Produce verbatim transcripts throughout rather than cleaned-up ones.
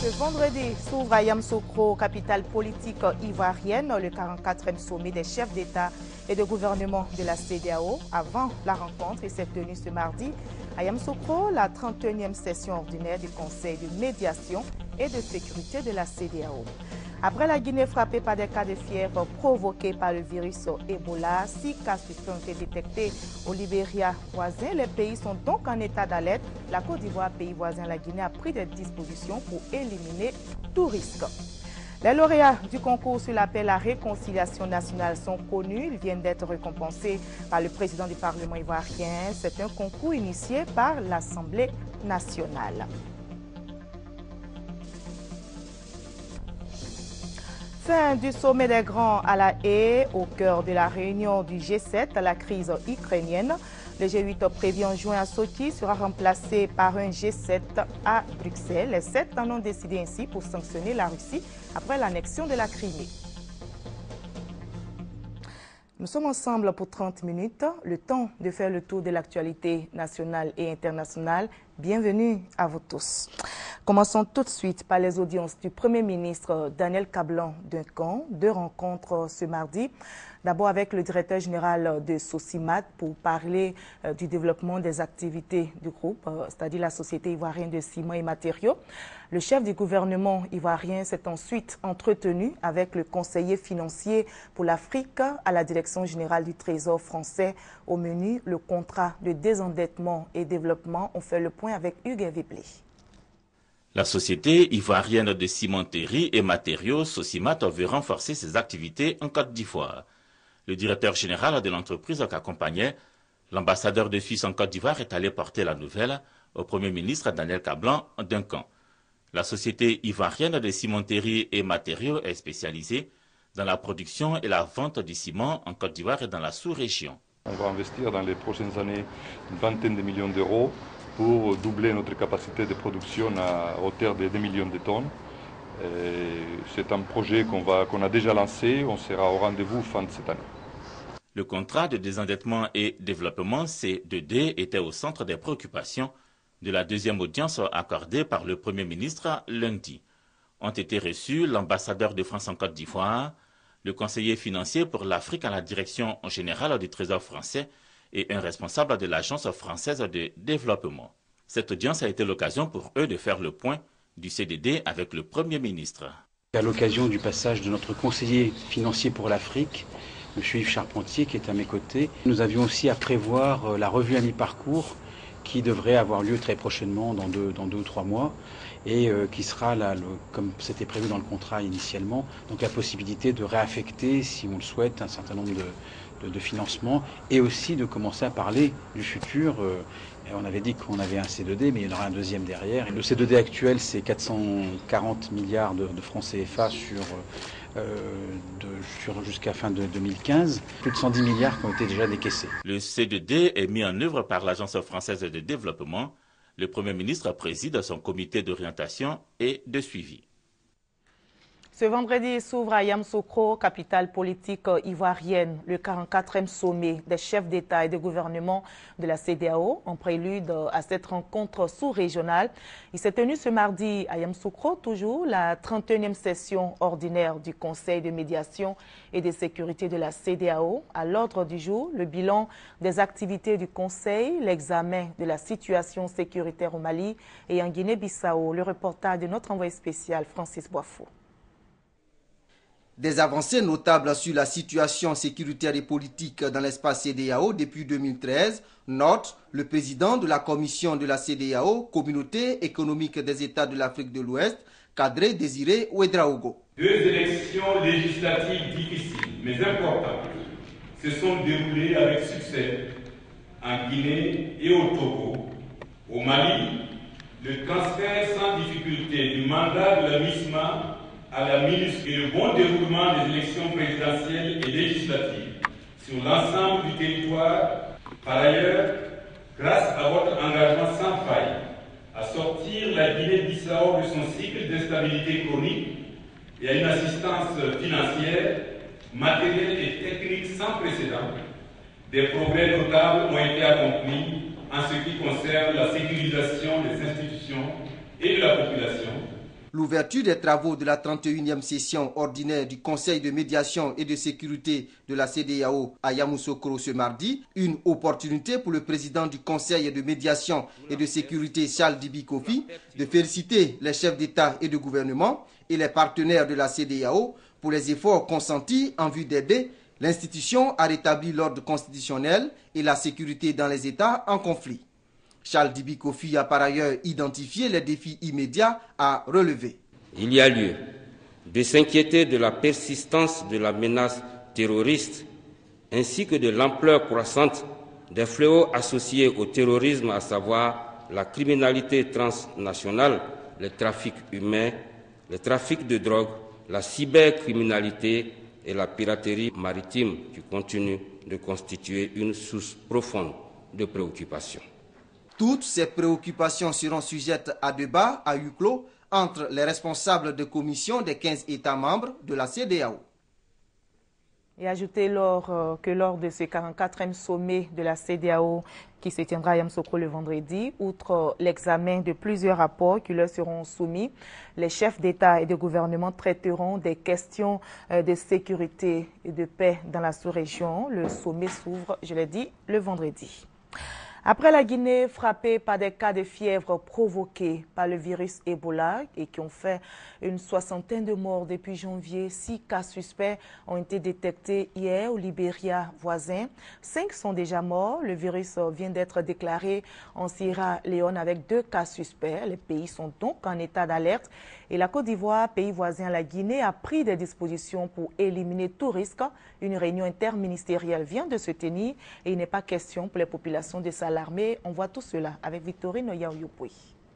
Ce vendredi s'ouvre à Yamoussoukro, capitale politique ivoirienne, le quarante-quatrième sommet des chefs d'État et de gouvernement de la C E D E A O. Avant la rencontre, et s'est tenue ce mardi à Yamoussoukro, la trente et unième session ordinaire du Conseil de médiation et de sécurité de la C E D E A O. Après la Guinée frappée par des cas de fièvre provoqués par le virus Ebola, six cas suspects ont été détectés au Libéria voisin. Les pays sont donc en état d'alerte. La Côte d'Ivoire, pays voisin, la Guinée, a pris des dispositions pour éliminer tout risque. Les lauréats du concours sur l'appel à réconciliation nationale sont connus. Ils viennent d'être récompensés par le président du Parlement ivoirien. C'est un concours initié par l'Assemblée nationale. Fin du sommet des grands à La Haye, au cœur de la réunion du G sept, la crise ukrainienne. Le G huit prévu en juin à Sochi sera remplacé par un G sept à Bruxelles. Les sept en ont décidé ainsi pour sanctionner la Russie après l'annexion de la Crimée. Nous sommes ensemble pour trente minutes, le temps de faire le tour de l'actualité nationale et internationale. Bienvenue à vous tous. Commençons tout de suite par les audiences du Premier ministre Daniel Kablan-Duncan. Deux rencontres ce mardi. D'abord avec le directeur général de Sosimat pour parler euh, du développement des activités du groupe, euh, c'est-à-dire la Société ivoirienne de ciment et matériaux. Le chef du gouvernement ivoirien s'est ensuite entretenu avec le conseiller financier pour l'Afrique à la direction générale du Trésor français. Au menu, le contrat de désendettement et développement. On fait le point avec Hugues Viblé. La Société ivoirienne de cimenterie et matériaux, Sosimat, veut renforcer ses activités en Côte d'Ivoire. Le directeur général de l'entreprise qu'accompagnait l'ambassadeur de Suisse en Côte d'Ivoire est allé porter la nouvelle au Premier ministre Daniel Kablan-Duncan. La Société ivoirienne de cimenterie et matériaux est spécialisée dans la production et la vente du ciment en Côte d'Ivoire et dans la sous-région. On va investir dans les prochaines années une vingtaine de millions d'euros pour doubler notre capacité de production à hauteur de deux millions de tonnes. C'est un projet qu'on va, qu'on a déjà lancé, on sera au rendez-vous fin de cette année. Le contrat de désendettement et développement C deux D était au centre des préoccupations de la deuxième audience accordée par le Premier ministre lundi. Ont été reçus l'ambassadeur de France en Côte d'Ivoire, le conseiller financier pour l'Afrique à la direction générale du Trésor français et un responsable de l'Agence française de développement. Cette audience a été l'occasion pour eux de faire le point du C D D avec le Premier ministre. À l'occasion du passage de notre conseiller financier pour l'Afrique, M. Yves Charpentier, qui est à mes côtés, nous avions aussi à prévoir la revue à mi-parcours qui devrait avoir lieu très prochainement, dans deux, dans deux ou trois mois, et euh, qui sera, là, le, comme c'était prévu dans le contrat initialement, donc la possibilité de réaffecter, si on le souhaite, un certain nombre de, de, de financements, et aussi de commencer à parler du futur. Euh, on avait dit qu'on avait un C deux D, mais il y en aura un deuxième derrière. Et le C deux D actuel, c'est quatre cent quarante milliards de, de francs C F A sur, euh, sur jusqu'à fin de deux mille quinze. Plus de cent dix milliards qui ont été déjà décaissés. Le C deux D est mis en œuvre par l'Agence française de développement. Le Premier ministre préside son comité d'orientation et de suivi. Ce vendredi s'ouvre à Yamoussoukro, capitale politique ivoirienne, le quarante-quatrième sommet des chefs d'État et de gouvernement de la C E D E A O. En prélude à cette rencontre sous-régionale, il s'est tenu ce mardi à Yamoussoukro, toujours la trente et unième session ordinaire du Conseil de médiation et de sécurité de la C E D E A O. À l'ordre du jour, le bilan des activités du Conseil, l'examen de la situation sécuritaire au Mali et en Guinée-Bissau. Le reportage de notre envoyé spécial Francis Boifou. Des avancées notables sur la situation sécuritaire et politique dans l'espace C E D E A O depuis deux mille treize, note le président de la commission de la C E D E A O, Communauté économique des États de l'Afrique de l'Ouest, Kadri Désiré Ouedraogo. Deux élections législatives difficiles mais importantes se sont déroulées avec succès en Guinée et au Togo. Au Mali, le transfert sans difficulté du mandat de la MISMA à la MINUSCA et le bon déroulement des élections présidentielles et législatives sur l'ensemble du territoire. Par ailleurs, grâce à votre engagement sans faille à sortir la Guinée-Bissau de son cycle d'instabilité chronique et à une assistance financière, matérielle et technique sans précédent, des progrès notables ont été accomplis en ce qui concerne la sécurisation des institutions et de la population. L'ouverture des travaux de la trente et unième session ordinaire du Conseil de médiation et de sécurité de la C D A O à Yamoussoukro ce mardi, une opportunité pour le président du Conseil de médiation et de sécurité Charles Dibi Kofi de féliciter les chefs d'État et de gouvernement et les partenaires de la C D A O pour les efforts consentis en vue d'aider l'institution à rétablir l'ordre constitutionnel et la sécurité dans les États en conflit. Charles Dibi Kofi a par ailleurs identifié les défis immédiats à relever. Il y a lieu de s'inquiéter de la persistance de la menace terroriste ainsi que de l'ampleur croissante des fléaux associés au terrorisme, à savoir la criminalité transnationale, le trafic humain, le trafic de drogue, la cybercriminalité et la piraterie maritime qui continuent de constituer une source profonde de préoccupation. Toutes ces préoccupations seront sujettes à débat à huis clos entre les responsables de commission des quinze États membres de la C D A O. Et ajouter lors, euh, que lors de ce quarante-quatrième sommet de la C D A O qui se tiendra à Yamoussoukro le vendredi, outre euh, l'examen de plusieurs rapports qui leur seront soumis, les chefs d'État et de gouvernement traiteront des questions euh, de sécurité et de paix dans la sous-région. Le sommet s'ouvre, je l'ai dit, le vendredi. Après la Guinée frappée par des cas de fièvre provoqués par le virus Ebola et qui ont fait une soixantaine de morts depuis janvier, six cas suspects ont été détectés hier au Libéria voisin. Cinq sont déjà morts. Le virus vient d'être déclaré en Sierra Leone avec deux cas suspects. Les pays sont donc en état d'alerte. Et la Côte d'Ivoire, pays voisin à la Guinée, a pris des dispositions pour éliminer tout risque. Une réunion interministérielle vient de se tenir et il n'est pas question pour les populations de s'alarmer. On voit tout cela avec Victorine Yaouyoupoui.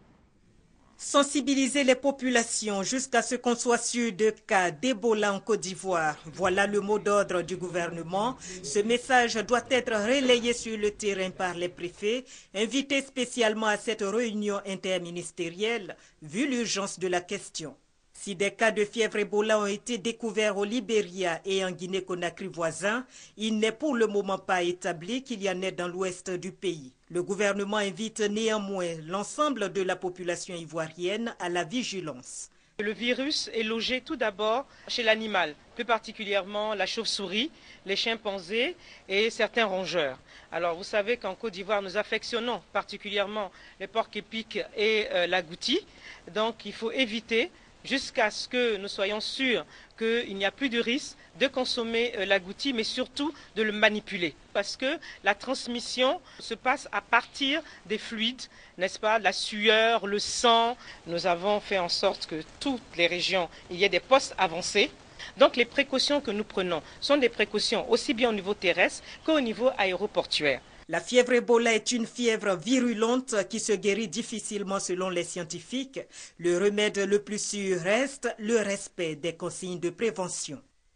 Sensibiliser les populations jusqu'à ce qu'on soit sûr de cas d'Ebola en Côte d'Ivoire. Voilà le mot d'ordre du gouvernement. Ce message doit être relayé sur le terrain par les préfets, invités spécialement à cette réunion interministérielle, vu l'urgence de la question. Si des cas de fièvre Ebola ont été découverts au Libéria et en Guinée-Conakry voisin, il n'est pour le moment pas établi qu'il y en ait dans l'ouest du pays. Le gouvernement invite néanmoins l'ensemble de la population ivoirienne à la vigilance. Le virus est logé tout d'abord chez l'animal, plus particulièrement la chauve-souris, les chimpanzés et certains rongeurs. Alors vous savez qu'en Côte d'Ivoire, nous affectionnons particulièrement les porcs-épics et euh, l'agouti. Donc il faut éviter, jusqu'à ce que nous soyons sûrs qu'il n'y a plus de risque de consommer euh, l'agouti, mais surtout de le manipuler. Parce que la transmission se passe à partir des fluides, n'est-ce pas, la sueur, le sang. Nous avons fait en sorte que toutes les régions, il y ait des postes avancés. Donc les précautions que nous prenons sont des précautions aussi bien au niveau terrestre qu'au niveau aéroportuaire. La fièvre Ebola est une fièvre virulente qui se guérit difficilement selon les scientifiques. Le remède le plus sûr reste le respect des consignes de prévention.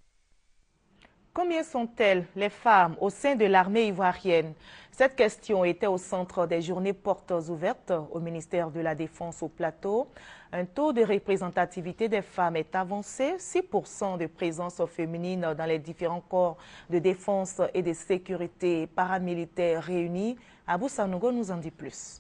Combien sont-elles les femmes au sein de l'armée ivoirienne? Cette question était au centre des journées portes ouvertes au ministère de la Défense au Plateau. Un taux de représentativité des femmes est avancé, six pour cent de présence féminine dans les différents corps de défense et de sécurité paramilitaires réunis. Abou Sanogo nous en dit plus.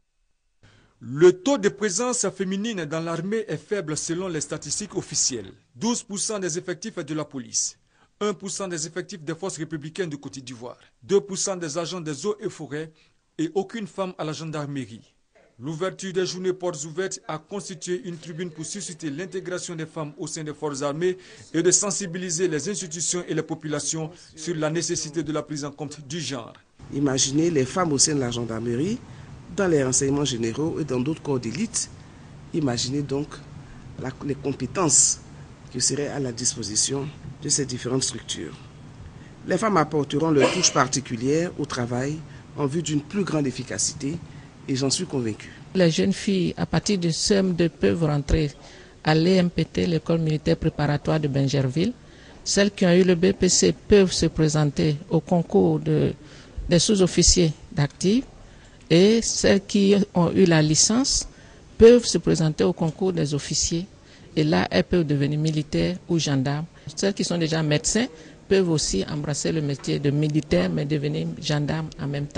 Le taux de présence féminine dans l'armée est faible selon les statistiques officielles. douze pour cent des effectifs de la police, un pour cent des effectifs des forces républicaines de Côte d'Ivoire, deux pour cent des agents des eaux et forêts et aucune femme à la gendarmerie. L'ouverture des journées portes ouvertes a constitué une tribune pour susciter l'intégration des femmes au sein des forces armées et de sensibiliser les institutions et les populations sur la nécessité de la prise en compte du genre. Imaginez les femmes au sein de la gendarmerie, dans les renseignements généraux et dans d'autres corps d'élite. Imaginez donc la, les compétences qui seraient à la disposition de ces différentes structures. Les femmes apporteront leur touche particulière au travail en vue d'une plus grande efficacité et j'en suis convaincu. Les jeunes filles, à partir de C E M deux, peuvent rentrer à l'E M P T, l'école militaire préparatoire de Bingerville. Celles qui ont eu le B P C peuvent se présenter au concours de, des sous-officiers d'actifs et celles qui ont eu la licence peuvent se présenter au concours des officiers et là, elles peuvent devenir militaires ou gendarmes. Celles qui sont déjà médecins peuvent aussi embrasser le métier de militaire mais devenir gendarmes en même temps.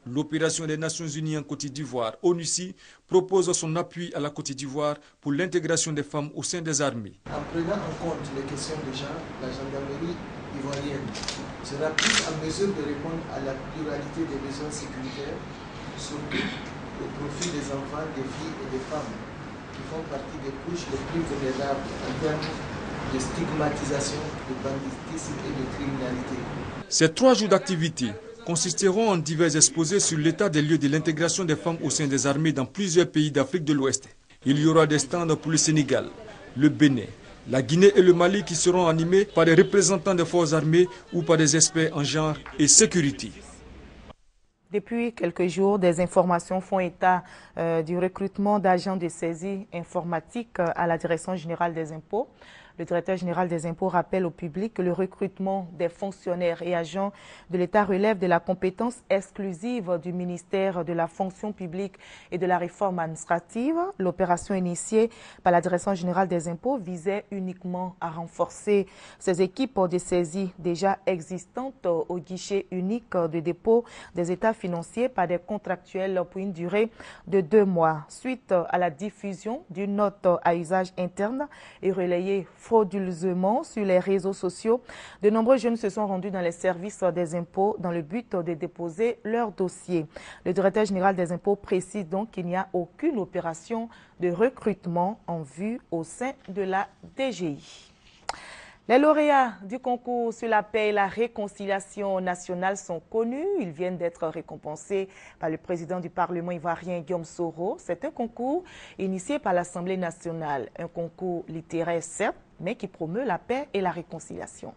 L'opération des Nations Unies en Côte d'Ivoire, ONUCI, propose son appui à la Côte d'Ivoire pour l'intégration des femmes au sein des armées. En prenant en compte les questions de genre, la gendarmerie ivoirienne sera plus en mesure de répondre à la pluralité des besoins sécuritaires, surtout au profit des enfants, des filles et des femmes, qui font partie des couches les plus vulnérables en termes de stigmatisation, de banditisme et de criminalité. Ces trois jours d'activité consisteront en divers exposés sur l'état des lieux de l'intégration des femmes au sein des armées dans plusieurs pays d'Afrique de l'Ouest. Il y aura des stands pour le Sénégal, le Bénin, la Guinée et le Mali qui seront animés par des représentants des forces armées ou par des experts en genre et sécurité. Depuis quelques jours, des informations font état euh, du recrutement d'agents de saisie informatique euh, à la Direction générale des impôts. Le directeur général des impôts rappelle au public que le recrutement des fonctionnaires et agents de l'État relève de la compétence exclusive du ministère de la fonction publique et de la réforme administrative. L'opération initiée par la Direction générale des impôts visait uniquement à renforcer ces équipes de saisie déjà existantes au guichet unique de dépôt des états financiers par des contractuels pour une durée de deux mois. Suite à la diffusion d'une note à usage interne et relayée frauduleusement sur les réseaux sociaux, de nombreux jeunes se sont rendus dans les services des impôts dans le but de déposer leur dossier. Le directeur général des impôts précise donc qu'il n'y a aucune opération de recrutement en vue au sein de la D G I. Les lauréats du concours sur la paix et la réconciliation nationale sont connus. Ils viennent d'être récompensés par le président du Parlement ivoirien, Guillaume Soro. C'est un concours initié par l'Assemblée nationale. Un concours littéraire, certes, mais qui promeut la paix et la réconciliation.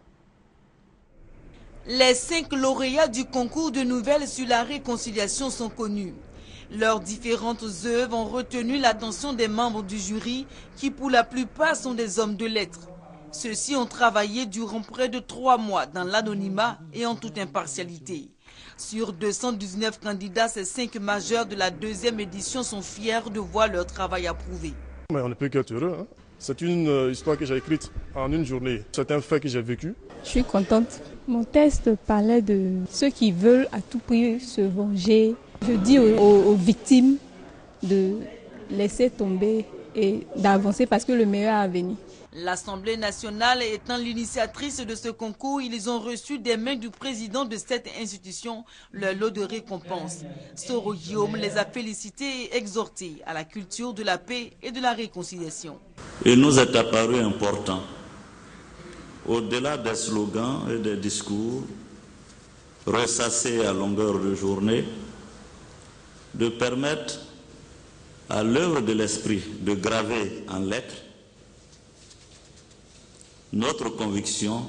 Les cinq lauréats du concours de nouvelles sur la réconciliation sont connus. Leurs différentes œuvres ont retenu l'attention des membres du jury qui, pour la plupart, sont des hommes de lettres. Ceux-ci ont travaillé durant près de trois mois dans l'anonymat et en toute impartialité. Sur deux cent dix-neuf candidats, ces cinq majeurs de la deuxième édition sont fiers de voir leur travail approuvé. Mais on ne peut qu'être heureux. Hein. C'est une histoire que j'ai écrite en une journée. C'est un fait que j'ai vécu. Je suis contente. Mon texte parlait de ceux qui veulent à tout prix se venger. Je dis aux, aux, aux victimes de laisser tomber et d'avancer parce que le meilleur a venir. L'Assemblée nationale étant l'initiatrice de ce concours, ils ont reçu des mains du président de cette institution leur lot de récompense. Soro Guillaume les a félicités et exhortés à la culture de la paix et de la réconciliation. Il nous est apparu important, au-delà des slogans et des discours ressassés à longueur de journée, de permettre à l'œuvre de l'esprit de graver en lettres notre conviction,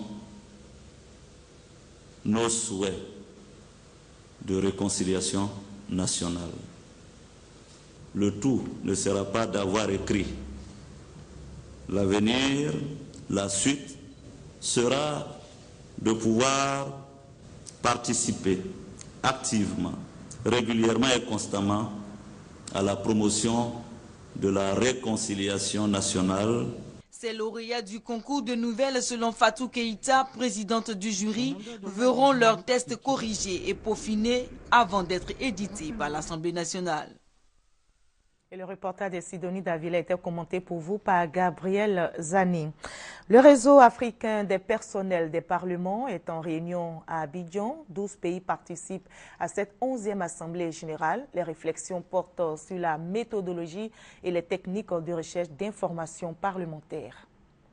nos souhaits de réconciliation nationale. Le tout ne sera pas d'avoir écrit. L'avenir, la suite, sera de pouvoir participer activement, régulièrement et constamment à la promotion de la réconciliation nationale. Ces lauréats du concours de nouvelles, selon Fatou Keïta, présidente du jury, verront leurs tests corrigés et peaufinés avant d'être édités par l'Assemblée nationale. Et le reportage de Sidonie Davila a été commenté pour vous par Gabriel Zani. Le réseau africain des personnels des parlements est en réunion à Abidjan. douze pays participent à cette onzième assemblée générale. Les réflexions portent sur la méthodologie et les techniques de recherche d'informations parlementaires.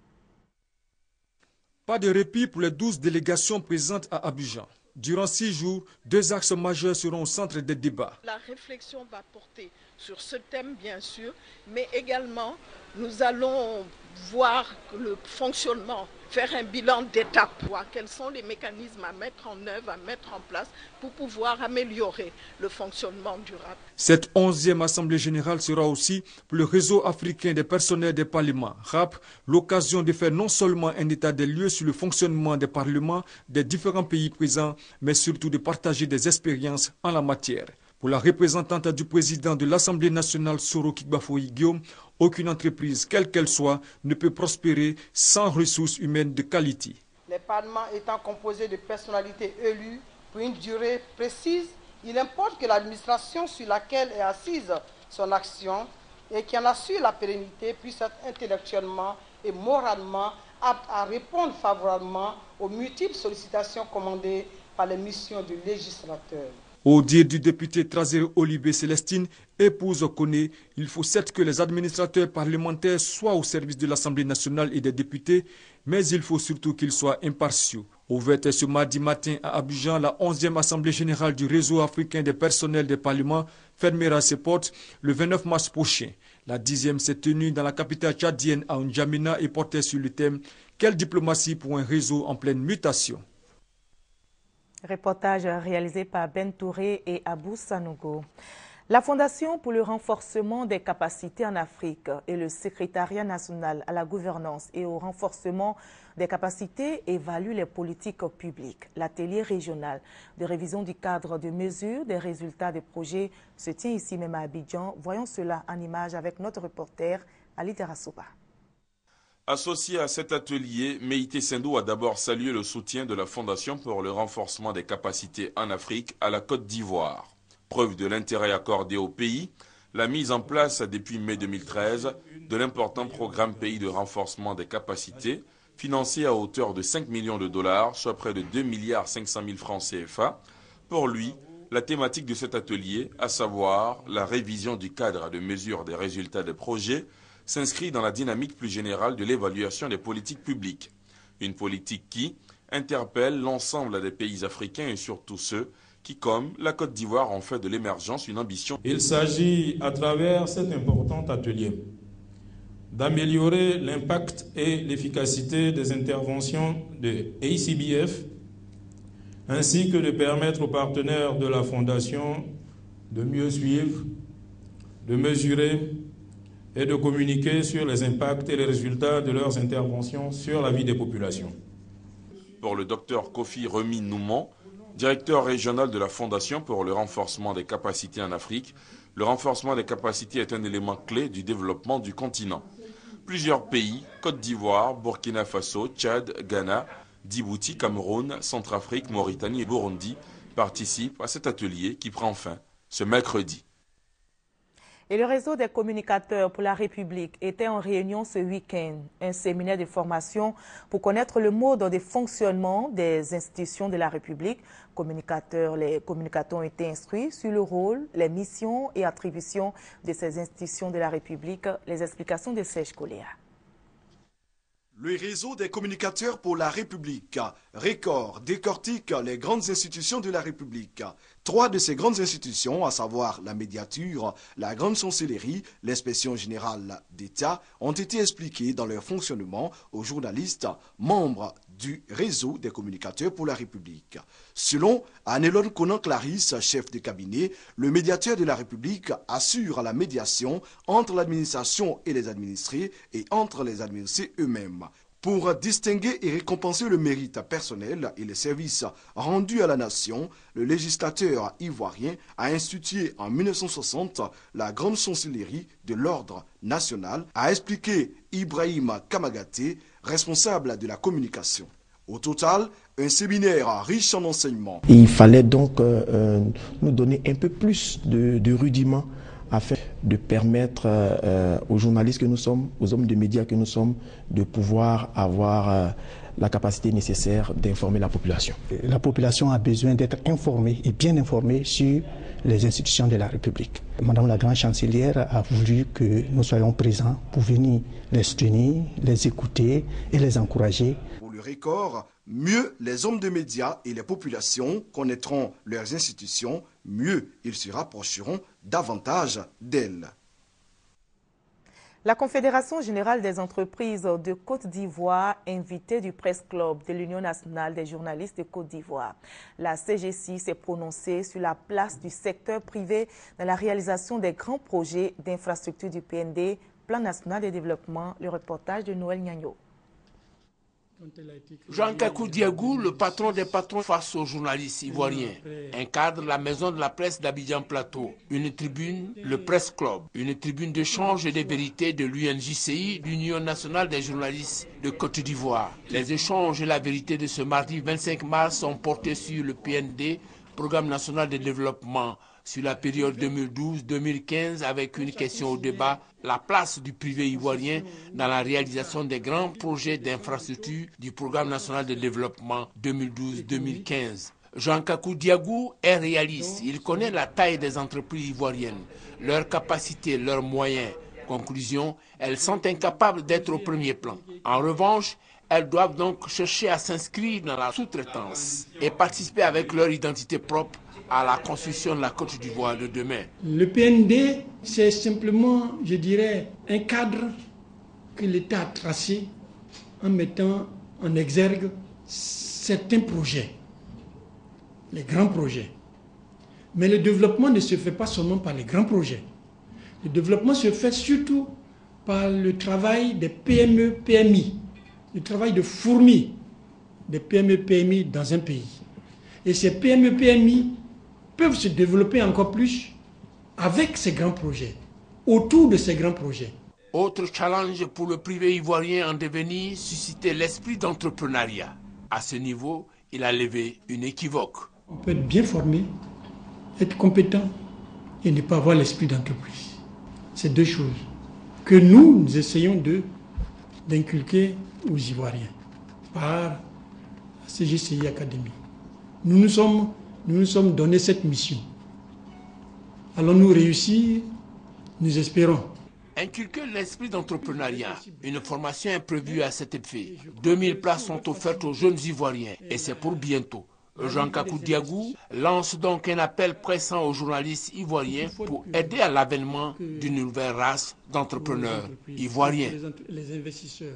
Pas de répit pour les douze délégations présentes à Abidjan. Durant six jours, deux axes majeurs seront au centre des débats. La réflexion va porter sur ce thème, bien sûr, mais également, nous allons voir le fonctionnement, faire un bilan d'étape, voir quels sont les mécanismes à mettre en œuvre, à mettre en place pour pouvoir améliorer le fonctionnement durable. Cette onzième Assemblée générale sera aussi pour le réseau africain des personnels des parlements, R A P, l'occasion de faire non seulement un état des lieux sur le fonctionnement des parlements des différents pays présents, mais surtout de partager des expériences en la matière. Pour la représentante du président de l'Assemblée nationale, Soro Kigbafoyi Guillaume, aucune entreprise, quelle qu'elle soit, ne peut prospérer sans ressources humaines de qualité. Les parlements étant composés de personnalités élues pour une durée précise Il importe que l'administration sur laquelle est assise son action et qui en assure la pérennité puisse être intellectuellement et moralement apte à répondre favorablement aux multiples sollicitations commandées par les missions du législateur. Au dire du député Trazer Olivier Célestine, épouse Koné, il faut certes que les administrateurs parlementaires soient au service de l'Assemblée nationale et des députés, mais il faut surtout qu'ils soient impartiaux. Ouverte ce mardi matin à Abidjan, la onzième Assemblée générale du réseau africain des personnels des parlements fermera ses portes le vingt-neuf mars prochain. La dixième s'est tenue dans la capitale tchadienne à N'Djamena et portait sur le thème « Quelle diplomatie pour un réseau en pleine mutation ?» Reportage réalisé par Ben Touré et Abou Sanogo. La Fondation pour le renforcement des capacités en Afrique et le Secrétariat national à la gouvernance et au renforcement des capacités évaluent les politiques publiques. L'atelier régional de révision du cadre de mesure des résultats des projets se tient ici même à Abidjan. Voyons cela en image avec notre reporter Ali Terasouba. Associé à cet atelier, Meïté Sendou a d'abord salué le soutien de la Fondation pour le renforcement des capacités en Afrique à la Côte d'Ivoire. Preuve de l'intérêt accordé au pays, la mise en place depuis mai deux mille treize de l'important programme Pays de renforcement des capacités, financé à hauteur de cinq millions de dollars, soit près de deux milliards cinq cent mille francs C F A. Pour lui, la thématique de cet atelier, à savoir la révision du cadre de mesure des résultats des projets, s'inscrit dans la dynamique plus générale de l'évaluation des politiques publiques. Une politique qui interpelle l'ensemble des pays africains et surtout ceux qui, comme la Côte d'Ivoire, ont fait de l'émergence une ambition. Il s'agit, à travers cet important atelier, d'améliorer l'impact et l'efficacité des interventions de A C B F, ainsi que de permettre aux partenaires de la Fondation de mieux suivre, de mesurer et de communiquer sur les impacts et les résultats de leurs interventions sur la vie des populations. Pour le docteur Kofi Remi Nouman, directeur régional de la Fondation pour le renforcement des capacités en Afrique, le renforcement des capacités est un élément clé du développement du continent. Plusieurs pays, Côte d'Ivoire, Burkina Faso, Tchad, Ghana, Djibouti, Cameroun, Centrafrique, Mauritanie et Burundi participent à cet atelier qui prend fin ce mercredi. Et le réseau des communicateurs pour la République était en réunion ce week-end, un séminaire de formation pour connaître le mode de fonctionnement des institutions de la République. Communicateurs, les communicateurs ont été instruits sur le rôle, les missions et attributions de ces institutions de la République. Les explications de Serge Coléa. Le réseau des communicateurs pour la République, RECOR, décortique les grandes institutions de la République. Trois de ces grandes institutions, à savoir la médiature, la grande chancellerie, l'inspection générale d'État, ont été expliquées dans leur fonctionnement aux journalistes membres du réseau des communicateurs pour la République. Selon Anelon Conan-Clarisse, chef de cabinet, le médiateur de la République assure la médiation entre l'administration et les administrés et entre les administrés eux-mêmes. Pour distinguer et récompenser le mérite personnel et les services rendus à la nation, le législateur ivoirien a institué en mille neuf cent soixante la grande chancellerie de l'ordre national, a expliqué Ibrahim Kamagaté, responsable de la communication. Au total, un séminaire riche en enseignements. Il fallait donc euh, nous donner un peu plus de, de rudiments afin de permettre euh, aux journalistes que nous sommes, aux hommes de médias que nous sommes, de pouvoir avoir euh, la capacité nécessaire d'informer la population. La population a besoin d'être informée et bien informée sur les institutions de la République. Madame la grande chancelière a voulu que nous soyons présents pour venir les soutenir, les écouter et les encourager. Pour le RECOR, mieux les hommes de médias et les populations connaîtront leurs institutions, mieux ils se rapprocheront davantage d'elles. La Confédération générale des entreprises de Côte d'Ivoire, invitée du Press Club de l'Union nationale des journalistes de Côte d'Ivoire. La C G C s'est prononcée sur la place du secteur privé dans la réalisation des grands projets d'infrastructure du P N D, Plan national de développement. Le reportage de Noël Nyagno. Jean Kakou Diagou, le patron des patrons face aux journalistes ivoiriens, encadre la maison de la presse d'Abidjan Plateau, une tribune, le Press Club, une tribune d'échange et de vérité de l'U N J C I, l'Union nationale des journalistes de Côte d'Ivoire. Les échanges et la vérité de ce mardi vingt-cinq mars sont portés sur le P N D, programme national de développement sur la période deux mille douze deux mille quinze avec une question au débat, la place du privé ivoirien dans la réalisation des grands projets d'infrastructure du programme national de développement deux mille douze deux mille quinze. Jean Kakou Diagou est réaliste. Il connaît la taille des entreprises ivoiriennes, leurs capacités, leurs moyens. Conclusion, elles sont incapables d'être au premier plan. En revanche, elles doivent donc chercher à s'inscrire dans la sous-traitance et participer avec leur identité propre à la construction de la Côte d'Ivoire de demain. Le P N D, c'est simplement, je dirais, un cadre que l'État a tracé en mettant en exergue certains projets, les grands projets. Mais le développement ne se fait pas seulement par les grands projets. Le développement se fait surtout par le travail des P M E P M I, le travail de fourmi des P M E P M I dans un pays. Et ces P M E P M I peuvent se développer encore plus avec ces grands projets, autour de ces grands projets. Autre challenge pour le privé ivoirien en devenir, susciter l'esprit d'entrepreneuriat. À ce niveau, il a levé une équivoque. On peut être bien formé, être compétent et ne pas avoir l'esprit d'entreprise. C'est deux choses que nous, nous essayons de, d'inculquer aux Ivoiriens par la C G C I Academy. Nous nous sommes, nous nous sommes donné cette mission. Allons-nous réussir? Nous espérons. Inculquer l'esprit d'entrepreneuriat. Une formation est prévue à cet effet. deux mille places sont offertes aux jeunes Ivoiriens et c'est pour bientôt. Jean Kakou Diagou lance donc un appel pressant aux journalistes ivoiriens pour aider à l'avènement d'une nouvelle race d'entrepreneurs ivoiriens. Les investisseurs.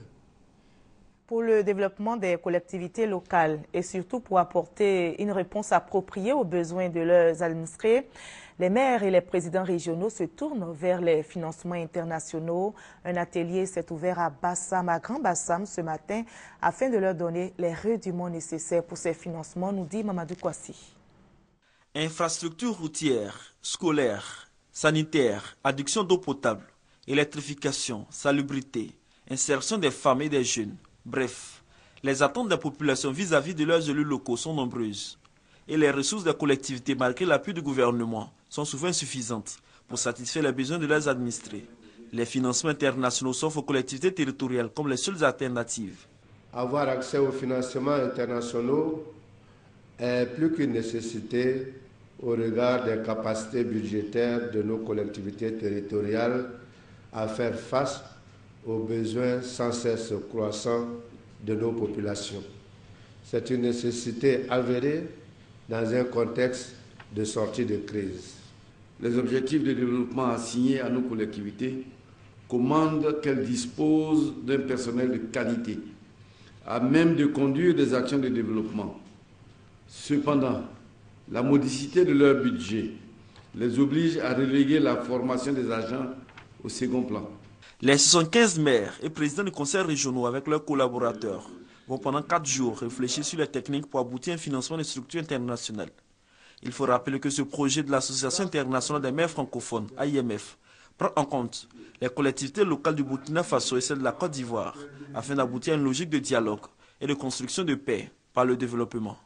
Pour le développement des collectivités locales et surtout pour apporter une réponse appropriée aux besoins de leurs administrés, les maires et les présidents régionaux se tournent vers les financements internationaux. Un atelier s'est ouvert à Bassam, à Grand Bassam ce matin, afin de leur donner les rudiments nécessaires pour ces financements, nous dit Mamadou Kwasi. Infrastructures routières, scolaires, sanitaires, adduction d'eau potable, électrification, salubrité, insertion des femmes et des jeunes. Bref, les attentes des populations vis-à-vis de leurs élus locaux sont nombreuses. Et les ressources des collectivités, malgré l'appui du gouvernement, sont souvent insuffisantes pour satisfaire les besoins de leurs administrés. Les financements internationaux s'offrent aux collectivités territoriales comme les seules alternatives. Avoir accès aux financements internationaux est plus qu'une nécessité au regard des capacités budgétaires de nos collectivités territoriales à faire face aux besoins sans cesse croissants de nos populations. C'est une nécessité avérée dans un contexte de sortie de crise. Les objectifs de développement assignés à nos collectivités commandent qu'elles disposent d'un personnel de qualité, à même de conduire des actions de développement. Cependant, la modicité de leur budget les oblige à reléguer la formation des agents au second plan. Les soixante-quinze maires et présidents du conseil régionaux avec leurs collaborateurs vont pendant quatre jours réfléchir sur les techniques pour aboutir à un financement des structures internationales. Il faut rappeler que ce projet de l'Association internationale des maires francophones, A I M F, prend en compte les collectivités locales du Burkina Faso et celles de la Côte d'Ivoire, afin d'aboutir à une logique de dialogue et de construction de paix par le développement.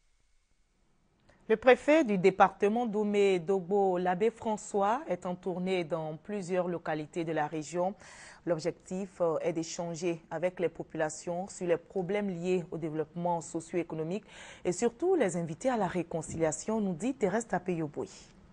Le préfet du département d'Oumé Dogbo, l'abbé François, est en tournée dans plusieurs localités de la région. L'objectif est d'échanger avec les populations sur les problèmes liés au développement socio-économique et surtout les inviter à la réconciliation, nous dit Thérèse Tapé-Yoboui.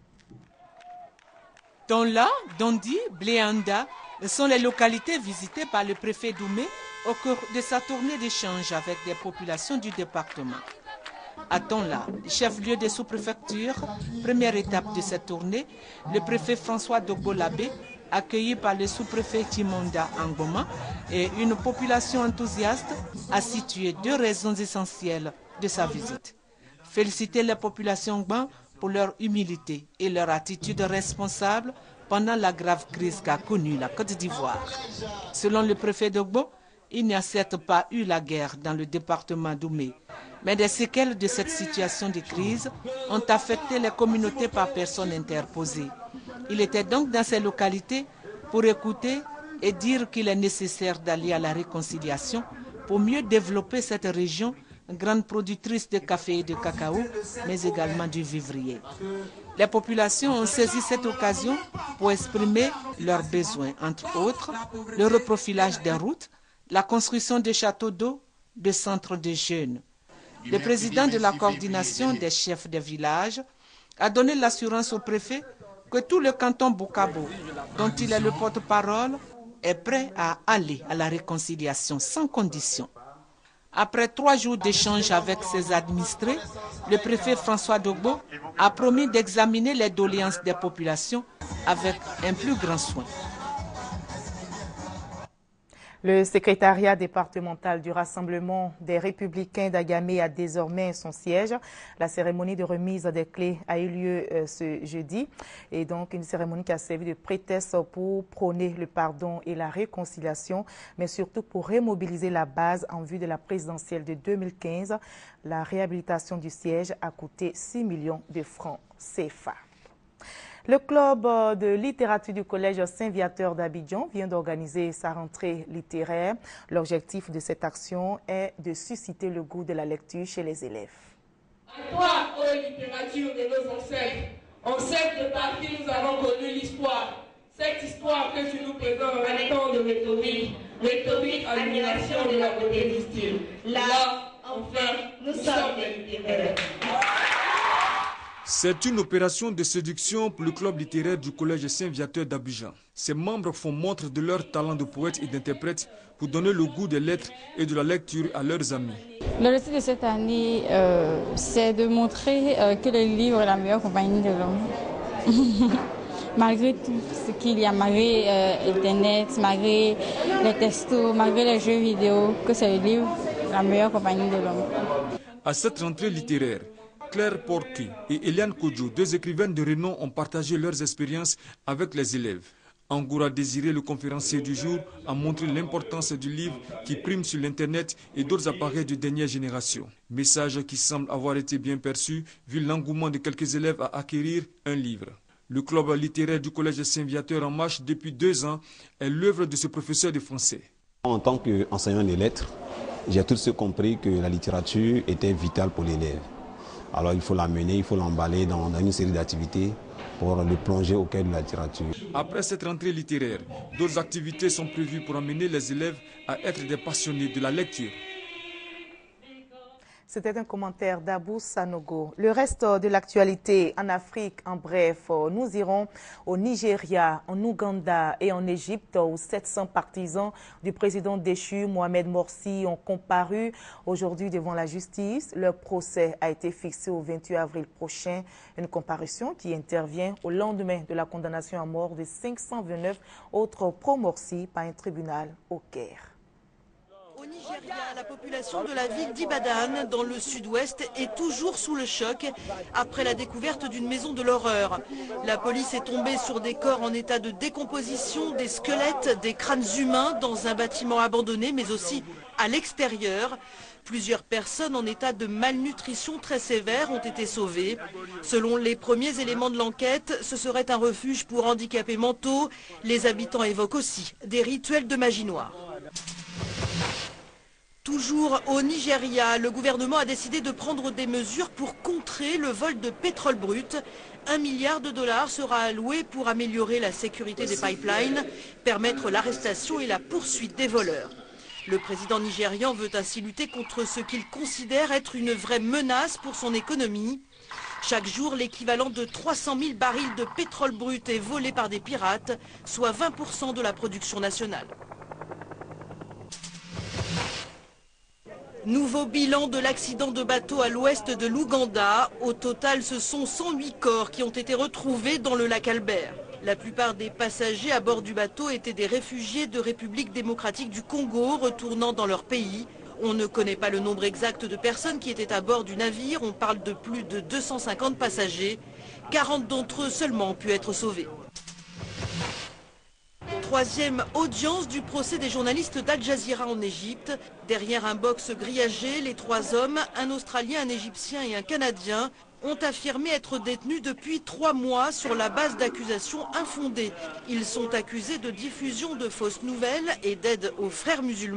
Tonla, Dondi, Bléanda sont les localités visitées par le préfet d'Oumé au cours de sa tournée d'échange avec des populations du département. À Tonla, chef-lieu des sous-préfectures, première étape de cette tournée, le préfet François Dogbo-Labé, accueilli par le sous-préfet Timonda Angoma et une population enthousiaste, a situé deux raisons essentielles de sa visite. Féliciter la population Gban pour leur humilité et leur attitude responsable pendant la grave crise qu'a connue la Côte d'Ivoire. Selon le préfet Dogbo, il n'y a certes pas eu la guerre dans le département d'Oumé, mais des séquelles de cette situation de crise ont affecté les communautés par personnes interposées. Il était donc dans ces localités pour écouter et dire qu'il est nécessaire d'aller à la réconciliation pour mieux développer cette région grande productrice de café et de cacao, mais également du vivrier. Les populations ont saisi cette occasion pour exprimer leurs besoins, entre autres le reprofilage des routes, la construction de châteaux d'eau, de centres de jeunes. Le président de la coordination des chefs de village a donné l'assurance au préfet que tout le canton Bokabo, dont il est le porte-parole, est prêt à aller à la réconciliation sans condition. Après trois jours d'échanges avec ses administrés, le préfet François Dogbo a promis d'examiner les doléances des populations avec un plus grand soin. Le secrétariat départemental du Rassemblement des Républicains d'Agamé a désormais son siège. La cérémonie de remise des clés a eu lieu euh, ce jeudi. Et donc, une cérémonie qui a servi de prétexte pour prôner le pardon et la réconciliation, mais surtout pour remobiliser la base en vue de la présidentielle de deux mille quinze. La réhabilitation du siège a coûté six millions de francs C F A. Le club de littérature du collège Saint-Viateur d'Abidjan vient d'organiser sa rentrée littéraire. L'objectif de cette action est de susciter le goût de la lecture chez les élèves. À toi, ô littérature de nos ancêtres, en cette partie nous avons connu l'histoire. Cette histoire que tu nous présentes en un temps de rhétorique, rhétorique, admiration de la beauté du style. Là, enfin, nous sommes les littéraires. C'est une opération de séduction pour le club littéraire du collège Saint-Viateur d'Abidjan. Ses membres font montre de leur talent de poète et d'interprète pour donner le goût des lettres et de la lecture à leurs amis. L'objectif de cette année, euh, c'est de montrer euh, que le livre est la meilleure compagnie de l'homme. Malgré tout ce qu'il y a, malgré euh, Internet, malgré les textos, malgré les jeux vidéo, que c'est le livre la meilleure compagnie de l'homme. À cette rentrée littéraire, Claire Porquet et Eliane Kodjo, deux écrivaines de renom, ont partagé leurs expériences avec les élèves. Angoura Désiré, le conférencier du jour, a montré l'importance du livre qui prime sur l'Internet et d'autres appareils de dernière génération. Message qui semble avoir été bien perçu vu l'engouement de quelques élèves à acquérir un livre. Le club littéraire du collège Saint-Viateur en marche depuis deux ans est l'œuvre de ce professeur de français. En tant qu'enseignant des lettres, j'ai tout de suite compris que la littérature était vitale pour l'élève. Alors il faut l'amener, il faut l'emballer dans, dans une série d'activités pour le plonger au cœur de la littérature. Après cette rentrée littéraire, d'autres activités sont prévues pour amener les élèves à être des passionnés de la lecture. C'était un commentaire d'Abou Sanogo. Le reste de l'actualité en Afrique, en bref, nous irons au Nigeria, en Ouganda et en Égypte où sept cents partisans du président déchu Mohamed Morsi ont comparu aujourd'hui devant la justice. Leur procès a été fixé au vingt-huit avril prochain, une comparution qui intervient au lendemain de la condamnation à mort de cinq cent vingt-neuf autres pro-Morsi par un tribunal au Caire. Au Nigeria, la population de la ville d'Ibadan, dans le sud-ouest, est toujours sous le choc après la découverte d'une maison de l'horreur. La police est tombée sur des corps en état de décomposition, des squelettes, des crânes humains dans un bâtiment abandonné, mais aussi à l'extérieur. Plusieurs personnes en état de malnutrition très sévère ont été sauvées. Selon les premiers éléments de l'enquête, ce serait un refuge pour handicapés mentaux. Les habitants évoquent aussi des rituels de magie noire. Toujours au Nigeria, le gouvernement a décidé de prendre des mesures pour contrer le vol de pétrole brut. Un milliard de dollars sera alloué pour améliorer la sécurité des pipelines, permettre l'arrestation et la poursuite des voleurs. Le président nigérian veut ainsi lutter contre ce qu'il considère être une vraie menace pour son économie. Chaque jour, l'équivalent de trois cent mille barils de pétrole brut est volé par des pirates, soit vingt pour cent de la production nationale. Nouveau bilan de l'accident de bateau à l'ouest de l'Ouganda. Au total, ce sont cent huit corps qui ont été retrouvés dans le lac Albert. La plupart des passagers à bord du bateau étaient des réfugiés de République démocratique du Congo retournant dans leur pays. On ne connaît pas le nombre exact de personnes qui étaient à bord du navire. On parle de plus de deux cent cinquante passagers. quarante d'entre eux seulement ont pu être sauvés. Troisième audience du procès des journalistes d'Al Jazeera en Égypte. Derrière un box grillagé, les trois hommes, un Australien, un Égyptien et un Canadien, ont affirmé être détenus depuis trois mois sur la base d'accusations infondées. Ils sont accusés de diffusion de fausses nouvelles et d'aide aux frères musulmans.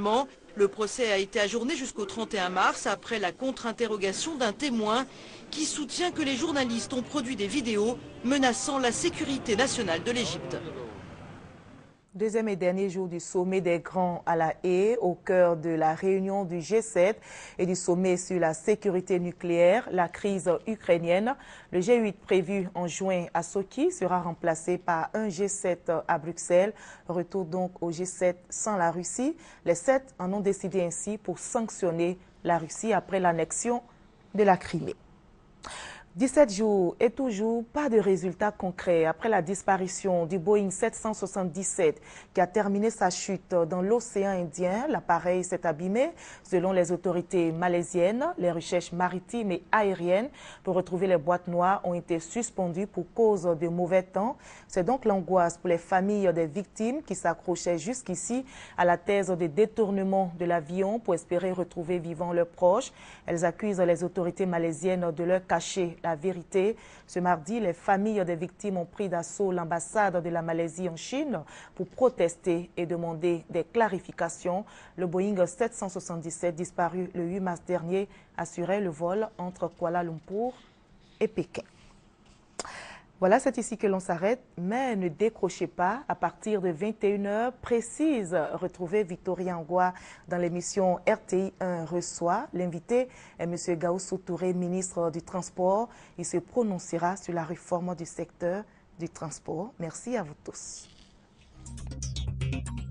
Le procès a été ajourné jusqu'au trente et un mars après la contre-interrogation d'un témoin qui soutient que les journalistes ont produit des vidéos menaçant la sécurité nationale de l'Égypte. Deuxième et dernier jour du sommet des grands à La Haye, au cœur de la réunion du G sept et du sommet sur la sécurité nucléaire, la crise ukrainienne. Le G huit prévu en juin à Sochi sera remplacé par un G sept à Bruxelles. Retour donc au G sept sans la Russie. Les sept en ont décidé ainsi pour sanctionner la Russie après l'annexion de la Crimée. dix-sept jours et toujours pas de résultats concrets après la disparition du Boeing sept cent soixante-dix-sept qui a terminé sa chute dans l'océan Indien. L'appareil s'est abîmé. Selon les autorités malaisiennes, les recherches maritimes et aériennes pour retrouver les boîtes noires ont été suspendues pour cause de mauvais temps. C'est donc l'angoisse pour les familles des victimes qui s'accrochaient jusqu'ici à la thèse de détournement de l'avion pour espérer retrouver vivants leurs proches. Elles accusent les autorités malaisiennes de leur cacher la vérité. Ce mardi, les familles des victimes ont pris d'assaut l'ambassade de la Malaisie en Chine pour protester et demander des clarifications. Le Boeing sept cent soixante-dix-sept, disparu le huit mars dernier, assurait le vol entre Kuala Lumpur et Pékin. Voilà, c'est ici que l'on s'arrête, mais ne décrochez pas. À partir de vingt et une heures précises, retrouvez Victoria Ngoua dans l'émission R T I un reçoit. L'invité est M. Gaussou Touré, ministre du Transport. Il se prononcera sur la réforme du secteur du transport. Merci à vous tous.